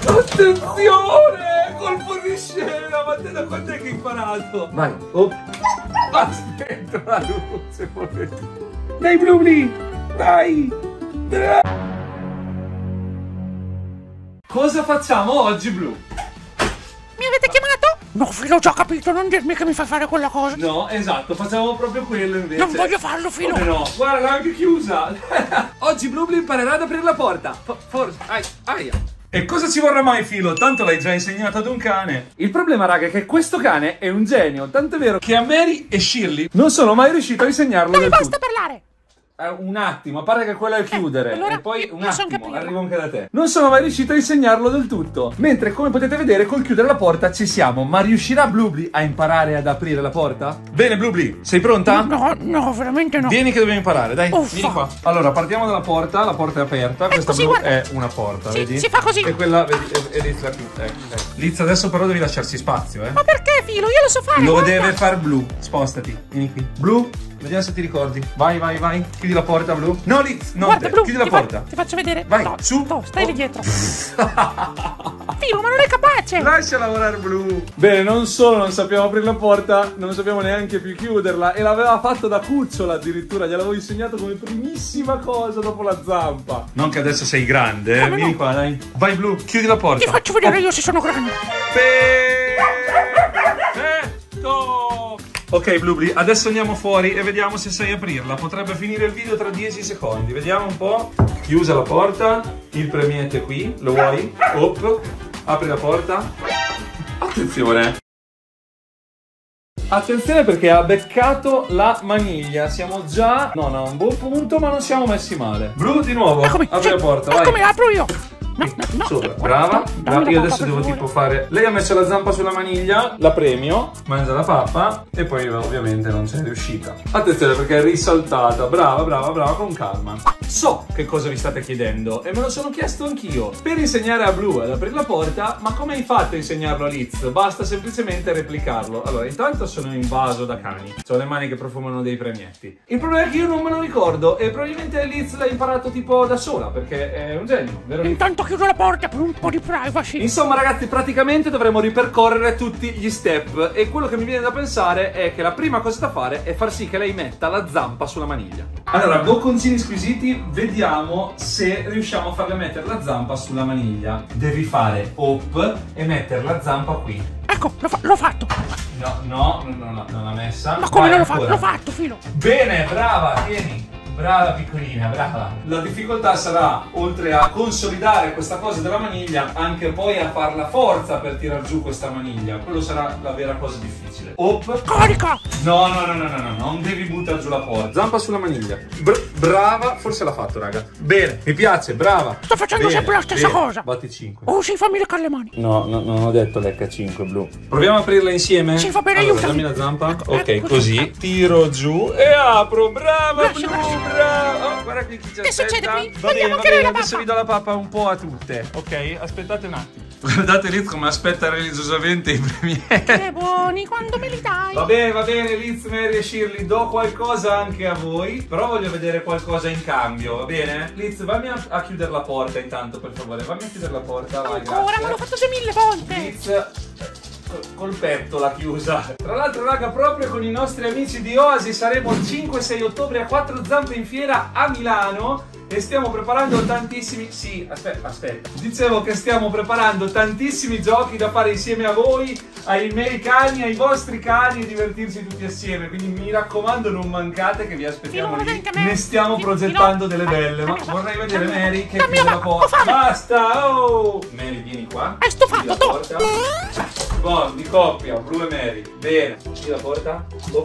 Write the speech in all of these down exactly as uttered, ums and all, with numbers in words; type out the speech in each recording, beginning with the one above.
Attenzione! Colpo di scena! Ma te da quant'è che hai imparato? Vai, oh. Aspetta la luce, poverino. Dai, Blubli! Dai! Dai! Cosa facciamo oggi, Blu? Mi avete chiamato? No, Filo, ho già capito, non dirmi che mi fai fare quella cosa. No, esatto, facciamo proprio quello invece. Non voglio farlo, Filo. Come no? Guarda, l'ho anche chiusa. Oggi Blubli imparerà ad aprire la porta. F forse, ai, aia. E cosa ci vorrà mai, Filo? Tanto l'hai già insegnato ad un cane. Il problema, raga, è che questo cane è un genio. Tanto è vero che a Mary e Shirley non sono mai riuscito a insegnarlo Non mi del basta tutto. parlare. Eh, un attimo, a parte che quello è chiudere. Eh, allora e poi io- un io son attimo, capire. arrivo anche da te. Non sono mai riuscito a insegnarlo del tutto. Mentre, come potete vedere, col chiudere la porta ci siamo. Ma riuscirà Blubli a imparare ad aprire la porta? Bene, Blubli, sei pronta? No, no, veramente no. Vieni che dobbiamo imparare, dai, Uffa. vieni qua. Allora, partiamo dalla porta, la porta è aperta, questa così, blu guarda. è una porta, Sì, vedi? si fa così. E quella, vedi, è, è Liz la chiusa, ecco, ecco. Liz, adesso però devi lasciarci spazio, eh. Ma perché, Filo? Io lo so fare. Lo guarda. deve far Blu, spostati, vieni qui. Blu, vediamo se ti ricordi. Vai, vai, vai, chiudi la porta, Blu. No, Liz, non Guarda, te, Blu, chiudi la ti, fa- porta. ti faccio vedere. Vai, no, su. No, stai lì Oh. dietro. Filo, ma non è capace. Lascia lavorare Blu. Bene, non solo non sappiamo aprire la porta, non sappiamo neanche più chiuderla. E l'aveva fatto da cucciola addirittura. Gliel'avevo insegnato come primissima cosa dopo la zampa. Non che adesso sei grande, eh. Come Vieni no? qua, dai. Vai Blu, chiudi la porta. Ti faccio vedere io se sono grande. Perfetto. Ok Blubli, adesso andiamo fuori e vediamo se sai aprirla. Potrebbe finire il video tra dieci secondi. Vediamo un po'. Chiusa la porta. Il premiette qui. Lo vuoi? Op. Apri la porta. Attenzione. Attenzione perché ha beccato la maniglia. Siamo già... Non a un buon punto, ma non siamo messi male. Blu, di nuovo. Eccomi. Apri sì, la porta, vai. Eccomi, apro io. No, no, no. Sopra, Guarda, brava, no, brava. dammi Io la adesso pappa, devo per tipo favore. fare. Lei ha messo la zampa sulla maniglia, la premio, mangia la pappa e poi ovviamente non c'è riuscita. Attenzione perché è risaltata, brava, brava, brava, con calma. So che cosa vi state chiedendo e me lo sono chiesto anch'io. Per insegnare a Blu ad aprire la porta, ma come hai fatto a insegnarlo a Liz? Basta semplicemente replicarlo. Allora, intanto sono invaso da cani, ho le mani che profumano dei premietti. Il problema è che io non me lo ricordo e probabilmente Liz l'ha imparato tipo da sola perché è un genio, vero Liz? Intanto chiudo la porta per un po' di privacy. Insomma ragazzi, praticamente dovremo ripercorrere tutti gli step e quello che mi viene da pensare è che la prima cosa da fare è far sì che lei metta la zampa sulla maniglia. Allora, bocconcini squisiti, vediamo se riusciamo a farle mettere la zampa sulla maniglia. Devi fare op e mettere la zampa qui. Ecco, l'ho fa- l'ho fatto. No, no, no, no, non l'ha messa. Ma come Vai, non l'ho fatto? ancora. L'ho fatto, Filo. Bene, brava, tieni. Brava piccolina, brava. La difficoltà sarà, oltre a consolidare questa cosa della maniglia, anche poi a far la forza per tirar giù questa maniglia. Quello sarà la vera cosa difficile. Op. Carica! No, no, no, no, no, no, non devi buttare giù la porta. Zampa sulla maniglia. Br brava, forse l'ha fatto, raga. Bene, mi piace, brava. Sto facendo Bene, sempre la stessa bene. cosa. Batti cinque. Oh, sì, fammi leccare le mani. No, no, non ho detto lecca cinque, Blu. Proviamo a aprirla insieme? Sì, va bene, allora, aiutami. dammi la zampa. Ecco, ok, ecco, così. ecco. Tiro giù e apro. Brava, Grazie, Blu, grazie. brava. Oh, guarda qui chi ci Che aspetta. succede qui? Va bene, Vogliamo va anche bene, noi la adesso pappa. vi do la pappa un po' a tutte. Ok, aspettate un attimo. Guardate Liz come aspetta religiosamente i premieri. Che buoni, quando me li dai? Va bene, va bene, Liz, Mary e Shirley, do qualcosa anche a voi, però voglio vedere qualcosa in cambio, va bene? Liz, vammi a, a chiudere la porta intanto, per favore, vammi a chiudere la porta, vai, Ancora, grazie. ma l'ho fatto già mille volte. Liz, col- col petto l'ha chiusa. Tra l'altro, raga, proprio con i nostri amici di Oasi saremo il cinque sei ottobre a Quattro Zampe in Fiera a Milano. E stiamo preparando tantissimi... Sì, aspetta, aspetta. Dicevo che stiamo preparando tantissimi giochi da fare insieme a voi, ai miei cani, ai vostri cani e divertirci tutti assieme. Quindi mi raccomando non mancate che vi aspettiamo Filo, lì. anche a me. Ne stiamo Filo, progettando Filo. delle belle. Ma Dammi la vorrei pappa. vedere Dammi la Mary pappa. che Dammi chiude la la pappa. porta. Ho fame. Basta! Oh! Mary, vieni qua. Hai stufato, Chiudi la tu. porta. Buon, di coppia, Blu e Mary. Bene. Chiudi la porta. Oh.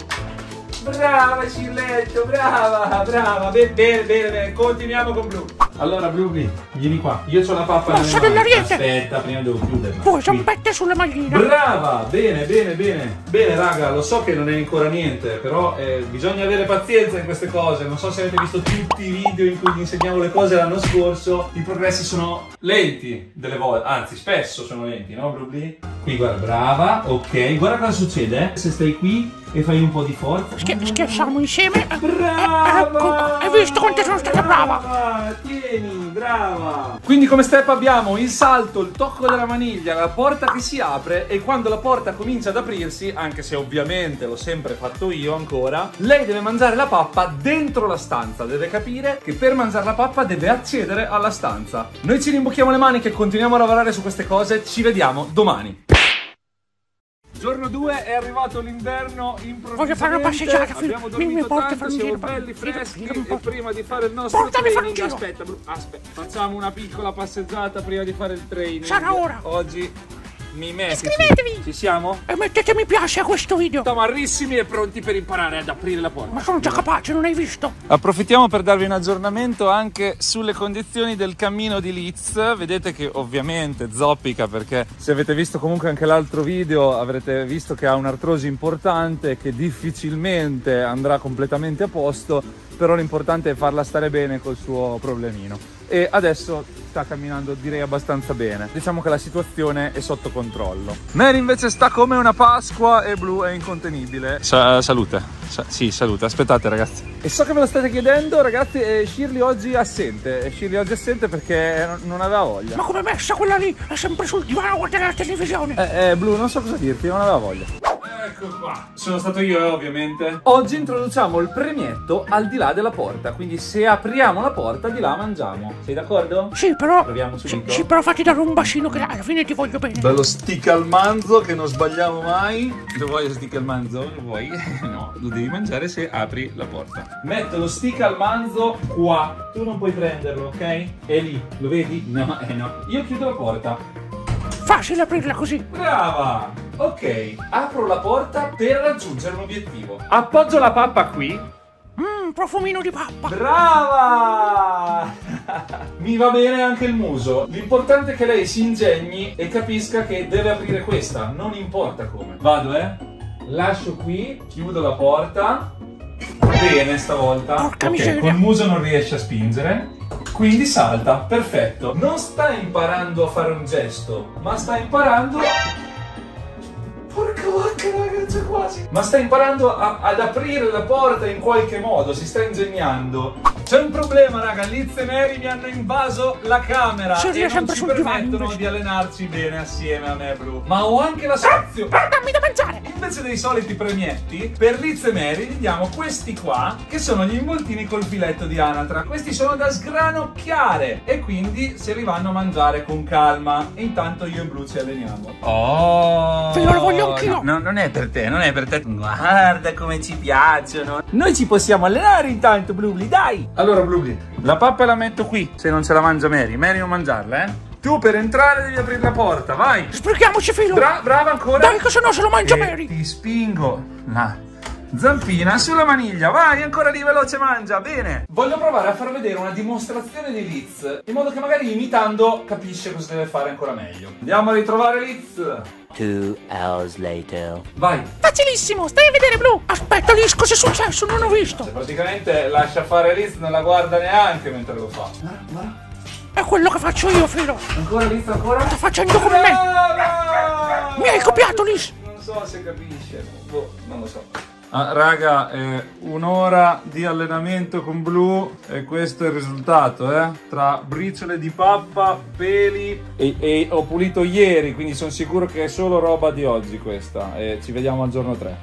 Brava Cilletto, brava, brava. Bene, bene, bene, bene. Continuiamo con Blu. Allora Blubli, vieni qua. Io ho la pappa nelle Posso mani. dell'ariete? Aspetta, prima devo chiuderla. Poi Qui. zampette sulle magline. Brava, bene, bene, bene. Bene raga, lo so che non è ancora niente, però eh, bisogna avere pazienza in queste cose. Non so se avete visto tutti i video in cui vi insegnavo le cose l'anno scorso. I progressi sono lenti delle volte, anzi spesso sono lenti, no Blubli? Qui guarda, brava, ok. Guarda cosa succede, se stai qui e fai un po' di forza. Schi- schiacciamo insieme. Brava! Hai visto quanto sono stata brava? Brava! Tieni, brava! Quindi come step abbiamo il salto, il tocco della maniglia, la porta che si apre e quando la porta comincia ad aprirsi, anche se ovviamente l'ho sempre fatto io ancora, lei deve mangiare la pappa dentro la stanza, deve capire che per mangiare la pappa deve accedere alla stanza. Noi ci rimbocchiamo le maniche, continuiamo a lavorare su queste cose, ci vediamo domani. Giorno due, è arrivato l'inverno improvvisamente. Voglio fare una passeggiata, figlio. Abbiamo Mi, mi dormito porta a tanto, fare un siamo giro. belli Figlio, freschi figlio, mi e porta- prima di fare il nostro Portami a fare un training, giro. aspetta, Bru- aspetta, facciamo una piccola passeggiata prima di fare il training. Sarà ora. Oggi mimetici. Iscrivetevi. Ci siamo? E mettete mi piace a questo video. Tamarrissimi e pronti per imparare ad aprire la porta. Ma sono già capace, non hai visto? Approfittiamo per darvi un aggiornamento anche sulle condizioni del cammino di Liz. Vedete che ovviamente zoppica, perché se avete visto comunque anche l'altro video avrete visto che ha un'artrosi importante che difficilmente andrà completamente a posto, però l'importante è farla stare bene col suo problemino. E adesso sta camminando direi abbastanza bene, diciamo che la situazione è sotto controllo. Mary invece sta come una Pasqua e Blue è incontenibile. Sa- salute, Sa- sì salute, aspettate ragazzi. E so che ve lo state chiedendo ragazzi, eh, Shirley oggi è assente, Shirley oggi è assente perché non, non aveva voglia. Ma come messa quella lì? È sempre sul divano a guardare la televisione. Eh, eh Blue non so cosa dirti, non aveva voglia. Ecco qua, sono stato io eh, ovviamente. Oggi introduciamo il premietto al di là della porta, quindi se apriamo la porta di là mangiamo. Sei d'accordo? Sì, però. Proviamo Sì, subito? sì, però fatti dare un bacino che alla fine ti voglio bene. Bello stick al manzo che non sbagliamo mai. Lo vuoi lo stick al manzo? Lo vuoi? No, lo devi mangiare se apri la porta. Metto lo stick al manzo qua. Tu non puoi prenderlo, ok? È lì, lo vedi? No, eh no. Io chiudo la porta. Facile aprirla così. Brava! Ok, apro la porta per raggiungere un obiettivo. Appoggio la pappa qui. Mmm, profumino di pappa. Brava! Mi va bene anche il muso. L'importante è che lei si ingegni e capisca che deve aprire questa, non importa come. Vado, eh? Lascio qui, chiudo la porta. Bene, stavolta. Porca Ok, miseria. col muso non riesce a spingere. Quindi salta, perfetto. Non sta imparando a fare un gesto, ma sta imparando... Porca vacca, ragazzi, quasi. Ma sta imparando a, ad aprire la porta in qualche modo, si sta ingegnando. C'è un problema, raga, Liz e Mary mi hanno invaso la camera Sì, e non sempre ci sul divano, permettono invece. di allenarci bene assieme a me, Blu. Ma ho anche la soluzione. Dammi da mangiare. Invece dei soliti premietti, per Liz e Mary gli diamo questi qua, che sono gli involtini col filetto di anatra. Questi sono da sgranocchiare e quindi se li vanno a mangiare con calma. E intanto io e Blu ci alleniamo. Oh! Figlio, lo voglio anch'io. No, non è per te, non è per te. Guarda come ci piacciono. Noi ci possiamo allenare intanto, Blubli, dai! Allora, Blubli, la pappa la metto qui, se non ce la mangia Mary. Mary non mangiarla, eh? Tu per entrare devi aprire la porta, vai! Sprechiamoci, filo. Bra brava ancora! Dai, che se no se lo mangia E Mary. ti spingo la zampina sulla maniglia, vai, ancora lì, veloce, mangia, bene! Voglio provare a far vedere una dimostrazione di Liz, in modo che magari imitando capisce cosa deve fare ancora meglio. Andiamo a ritrovare Liz! Two hours later. Vai! Facilissimo, stai a vedere, Blu. Aspetta, Liz, cosa è successo? Non ho visto. Praticamente lascia fare Liz, non la guarda neanche mentre lo fa. Guarda, guarda. È quello che faccio io, filo. Ancora Liz, ancora? Sto facendo come me. Brava! Mi hai copiato, Liz. Non so se capisce. Boh, non lo so. Ah, raga, eh, un'ora di allenamento con Blu e questo è il risultato, eh? Tra briciole di pappa, peli e, e ho pulito ieri, quindi sono sicuro che è solo roba di oggi questa. E ci vediamo al giorno tre.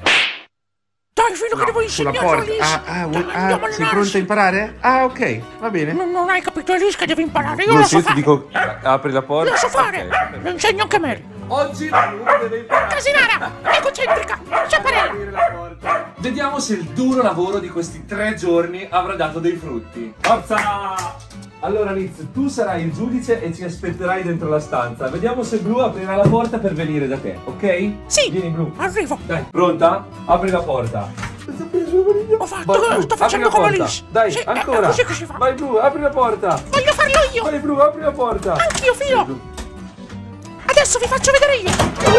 Dai, filo, che devo insegnare a Liz. Ah, ah, vuoi- Dai, ah, andiamo a sei allenarci. pronto a imparare? Ah, ok, va bene. Non, non hai capito, è Liz che devi imparare. Io Blu, lo se so io ti fare. dico apri la porta. Lo so fare. Ok. Lo insegno anche a Mary. Oggi Blu deve imparare. Casinara, egocentrica, sciaparella. Aprire la porta. Vediamo se il duro lavoro di questi tre giorni avrà dato dei frutti. Forza! Allora Liz, tu sarai il giudice e ci aspetterai dentro la stanza. Vediamo se Blu aprirà la porta per venire da te, ok? Sì. Vieni Blu. Arrivo. Dai, pronta? Apri la porta. Ho fatto, Vai, Blu, sto apri facendo la come porta. Liz. Dai, Sì, è- ancora. È così che si fa. Vai Blu, apri la porta. Voglio farlo io. Vai Blu, apri la porta. Anch'io, filo. Adesso vi faccio vedere io.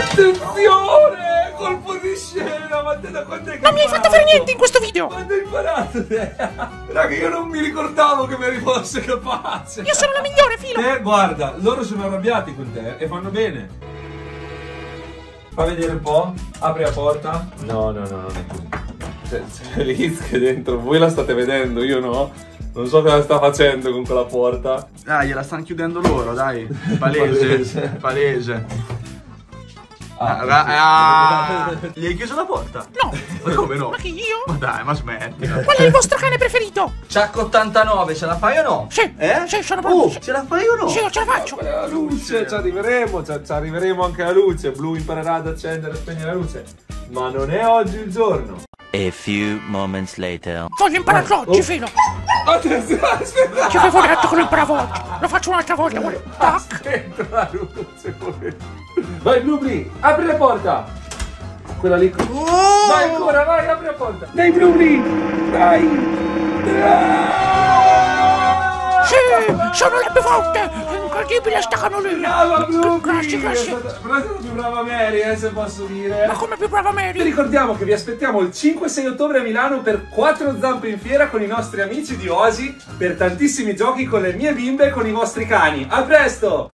Attenzione! Colpo di scena, ma te da quando è che Non mi hai fatto fare niente in questo video. Quando hai imparato te? Raga, io non mi ricordavo che Mary fosse capace. Io sono la migliore, filo. Te, guarda, loro sono arrabbiati con te e fanno bene. Fa vedere un po'. Apri la porta. No, no, no, non è così. C'è, c'è Liz che dentro. Voi la state vedendo, io no. Non so cosa sta facendo con quella porta. Dai, gliela stanno chiudendo loro, dai. Palese. Palese. Ah, ah, gli hai chiuso la porta? No. Ma come no? Ma chi, io? Ma dai, ma smettila. Qual è il vostro cane preferito? Chuck ottantanove, ce la fai o no? Sì. Eh? Sì, sono pronto. Oh, ce la fai o no? Sì, io ce la faccio. La luce, ci arriveremo, ci, ci arriveremo anche alla luce. Blu imparerà ad accendere e spegnere la luce. Ma non è oggi il giorno. A few moments later. Voglio impararlo oggi, Oh. filo. Attenzione, aspetta. Ci avevo detto che lo imparavo oggi. Lo faccio un'altra volta, guarda. Tac. Aspetta la luce. Vai Blu-Bli, apri la porta. Quella lì. Oh! Vai ancora, vai, apri la porta. Dai Blu-Bli, dai. Sì, sono le più forte. È incredibile sta canolina. Brava Blu-Bli. Grazie, grazie. È stata- Però è stata più brava Mary, eh, se posso dire. Ma come più brava Vi Mary? ricordiamo che vi aspettiamo il cinque sei ottobre a Milano per quattro zampe in fiera con i nostri amici di Osi, per tantissimi giochi con le mie bimbe e con i vostri cani. A presto!